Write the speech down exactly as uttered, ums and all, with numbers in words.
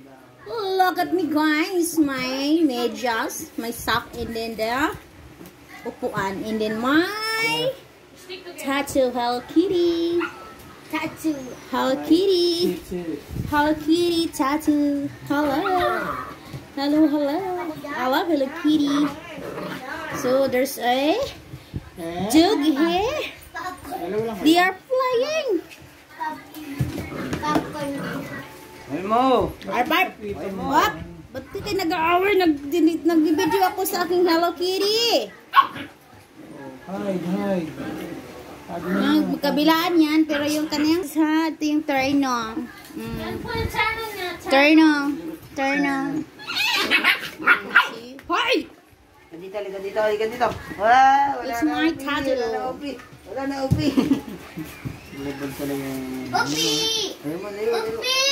Look at me guys, my medyas, my sock, and then the upuan, and then my tattoo, Hello Kitty. Tattoo. Hello Kitty. Hello Kitty tattoo. Hello. Hello, hello. I love Hello Kitty. So there's a dog here. They are flying. Ay mo! Ay, Barb! What? Ba't ka kayo nag-a-hour? Nag-video ako sa aking Hello Kitty. Hide, hide. Yung magkabilaan yan, pero yung kaniyang sa, ito yung turno. Mm. Turno. Turno. Hoy! Dito, dito, dito, dito, dito. Wala, wala It's na my upi. tattoo. Wala na upi. Wala na upi. Labad ka na yung... Upi! Ayun mo, ayun, ayun.